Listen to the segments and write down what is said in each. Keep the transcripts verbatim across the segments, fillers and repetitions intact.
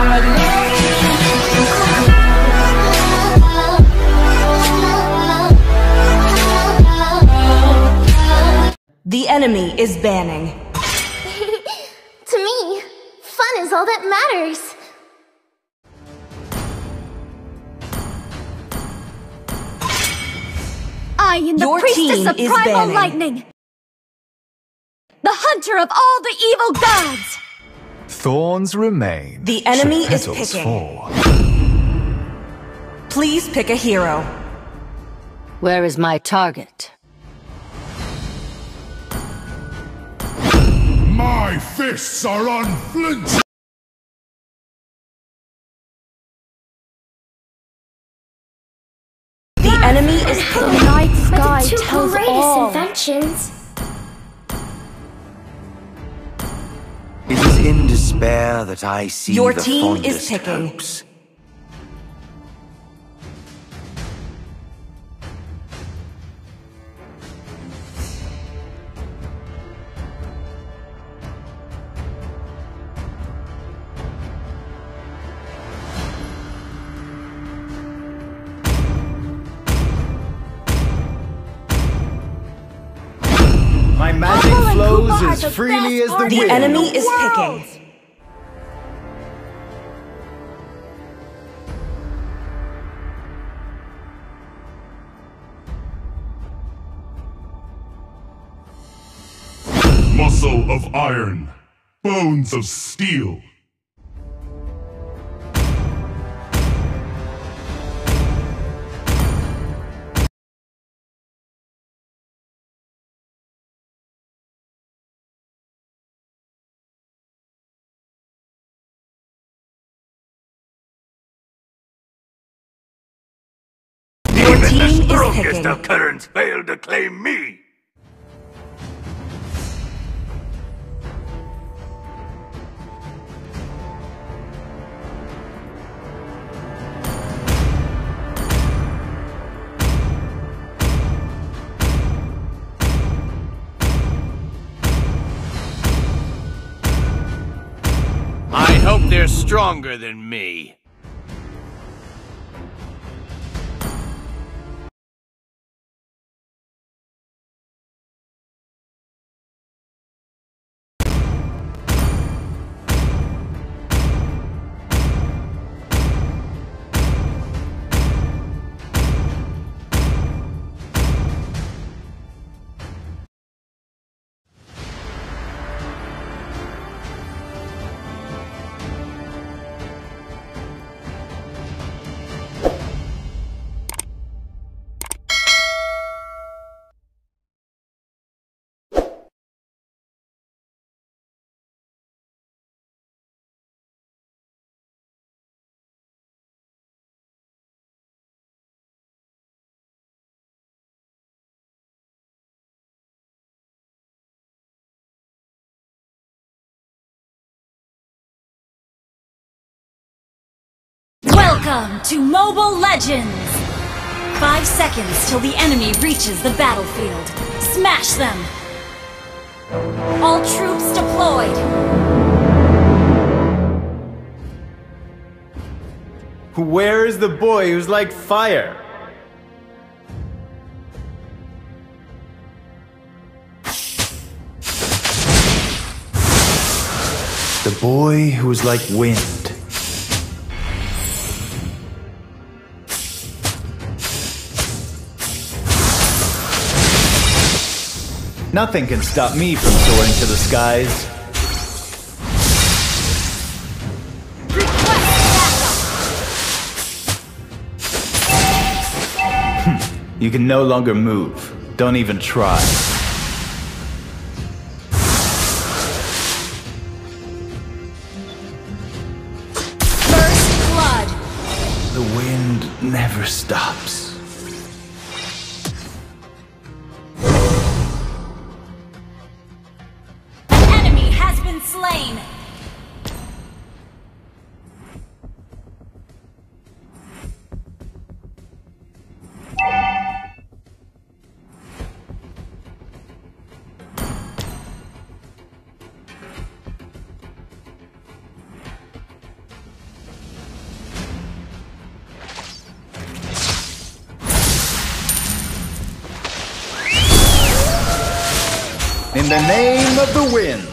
The enemy is banning. To me, fun is all that matters. I am the Your priestess team of is primal banning. lightning, the hunter of all the evil gods. Thorns remain. The enemy should is petals picking. fall. Please pick a hero. Where is my target? My fists are unflinching! The enemy is The picking. night But sky the two tells greatest all. inventions. It is in despair that I see Your the team is fondest picking. hopes. My magic Apple and flows Koopa are as the freely best as the artists wind. The enemy in the is world. picking. Muscle of iron, bones of steel. Your Even the team is strongest picking. of currents fail to claim me. I hope they're stronger than me. Welcome to Mobile Legends! Five seconds till the enemy reaches the battlefield. Smash them! All troops deployed! Where is the boy who's like fire? The boy who is like wind. Nothing can stop me from soaring to the skies. You can no longer move. Don't even try. First blood! The wind never stops. An enemy has been slain! In the name of the winds.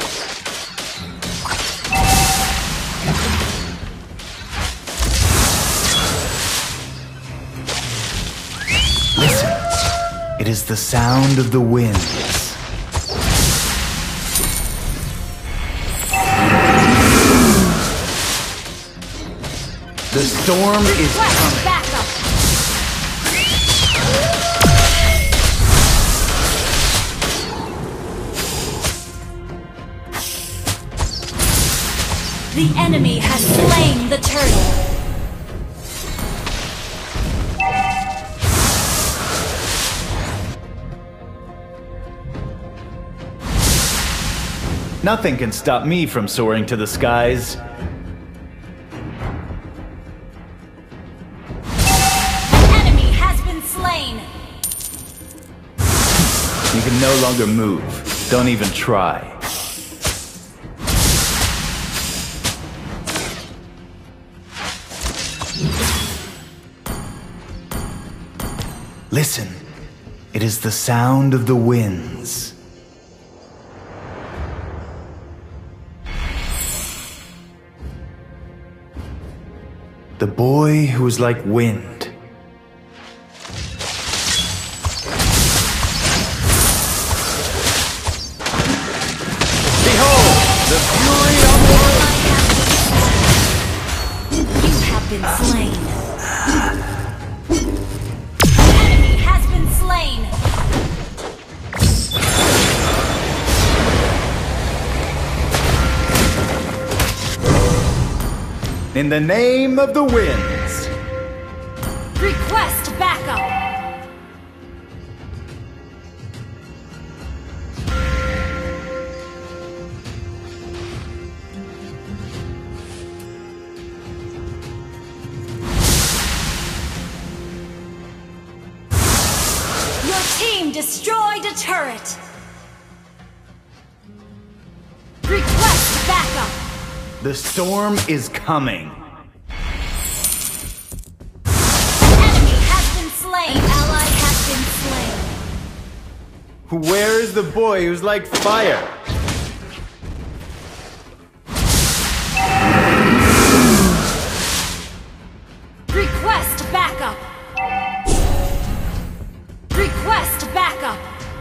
Listen, it is the sound of the winds. The storm is coming. Back up. The enemy has slain the turtle. Nothing can stop me from soaring to the skies. You can no longer move. Don't even try. Listen, it is the sound of the winds. The boy who is like wind. The fury of the You have been slain. An enemy has been slain. In the name of the winds. Request backup. Team destroyed a turret. Request backup. The storm is coming. Enemy has been slain. An ally has been slain. Where is the boy who's like fire? Request backup. Request backup!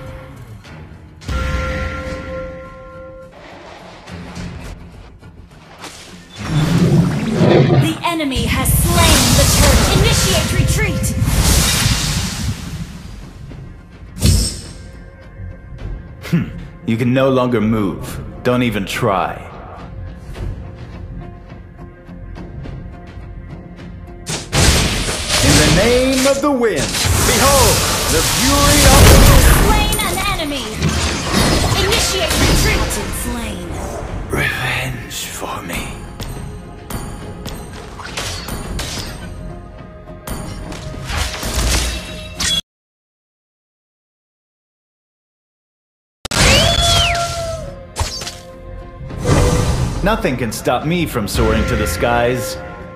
The enemy has slain the turret. Initiate retreat! Hmm. You can no longer move. Don't even try. In the name of the wind, behold! The fury of the slain an enemy! Initiate retreat! Slain. Revenge for me. Nothing can stop me from soaring to the skies.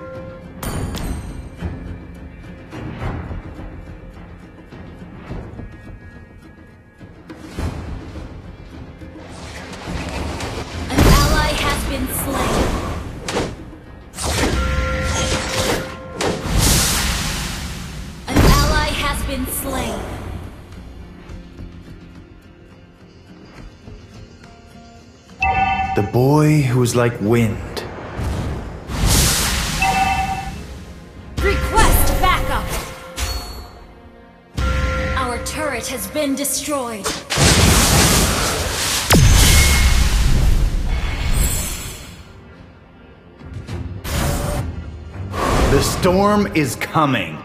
The boy who is like wind. Request backup! Our turret has been destroyed. The storm is coming.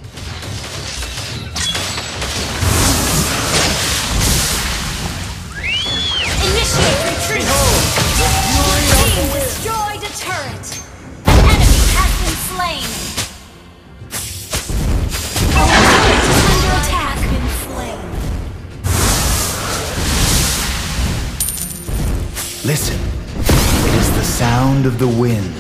Initiate retreat! The fury of the wind destroyed a turret. An enemy has been slain. Our turret is under attack. Been slain. Listen, it is the sound of the winds.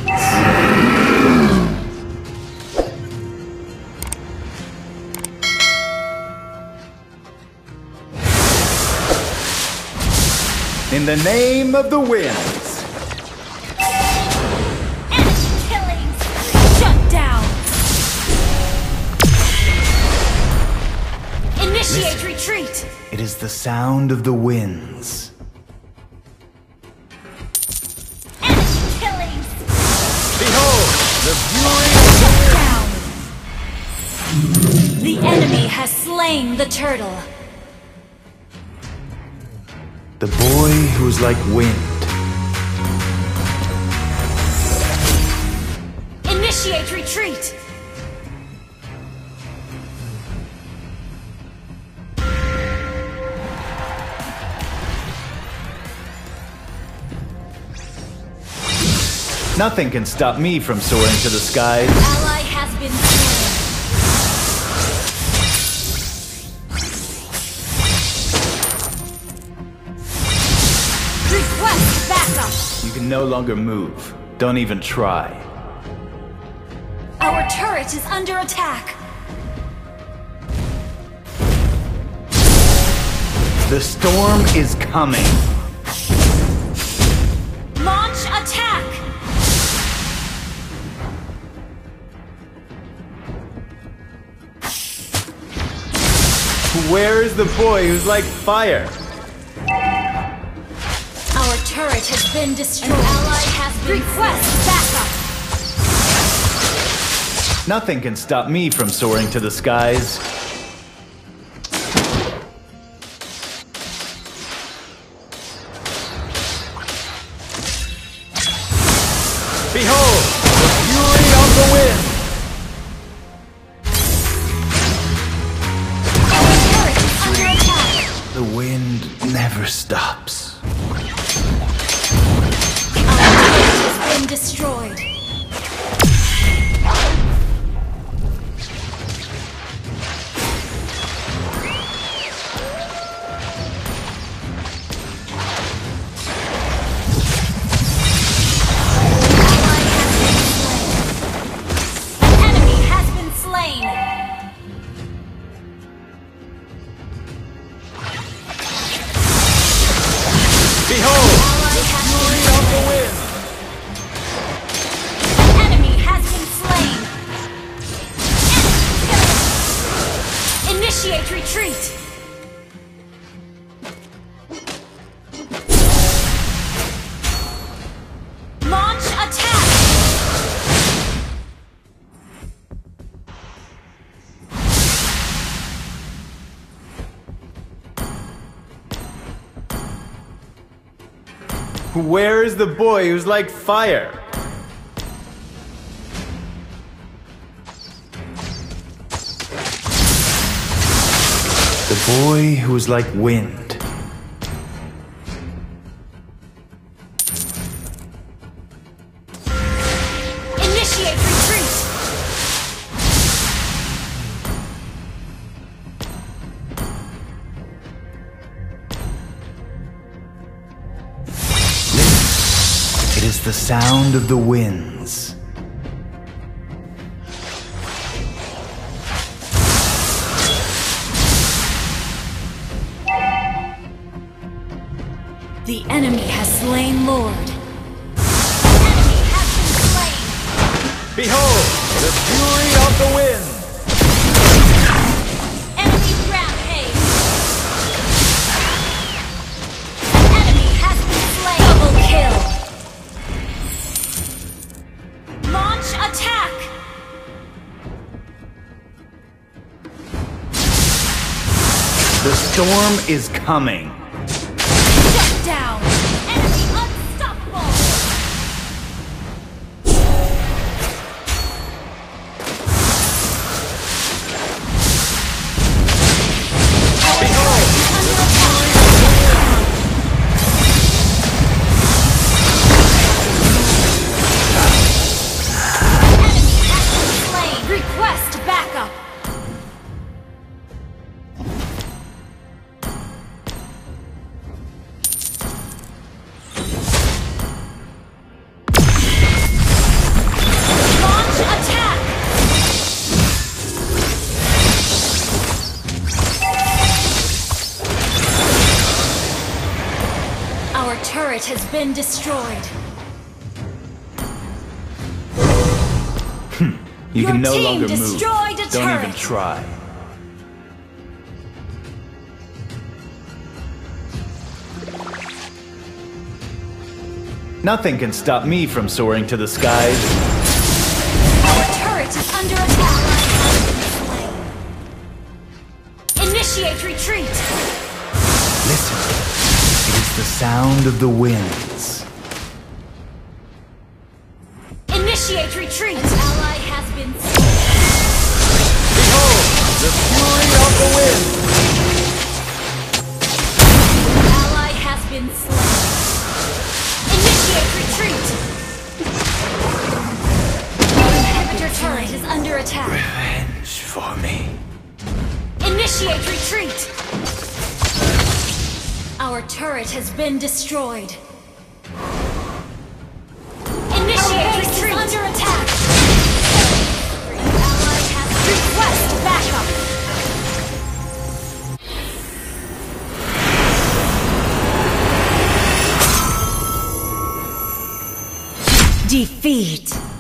In the name of the winds. Enemy killings! Shut down! Initiate Listen. retreat! It is the sound of the winds. Enemy killings! Behold, the fury Shut down! The enemy has slain the turtle. The boy who is like wind. Initiate retreat! Nothing can stop me from soaring to the skies. Ally has been slain. Request backup! You can no longer move. Don't even try. Our turret is under attack. The storm is coming. Launch attack! Where is the boy who's like fire? Our turret has been destroyed. An ally has been Request backup! Nothing can stop me from soaring to the skies. Behold, the fury of the wind! Our turret is under attack. The wind never stops. Our turret has been destroyed. Behold, the fury of the wind! An enemy has been slain. Enemy killed. Initiate retreat. Launch attack. Where is the boy who's like fire? The boy who is like wind. Initiate retreat. It is the sound of the winds. The enemy has slain Lord. Enemy has been slain. Behold, the fury of the wind! Enemy rampage. Enemy has been slain. Double kill. Launch attack. The storm is coming. Shut down. Enemy unstoppable. Our turret is under attack. Enemy has been slain. Request backup. Launch attack. Our turret has been destroyed. You Your can no team longer move. destroyed a Don't even turret. try. Nothing can stop me from soaring to the skies. Our turret is under attack. Initiate retreat. Listen, it is the sound of the winds. Initiate retreat. An ally has been slain. Behold, the fury of the wind! An ally has been slain. Initiate retreat. Our inhibitor turret is under attack. Revenge for me. Initiate retreat. Our turret has been destroyed. Initiate retreat. Under attack. Ally has request backup. Defeat.